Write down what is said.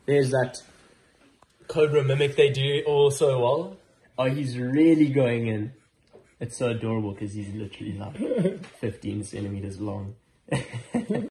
There's that Cobra mimic they do all so well. Oh, he's really going in. It's so adorable because he's literally like 15 centimeters long.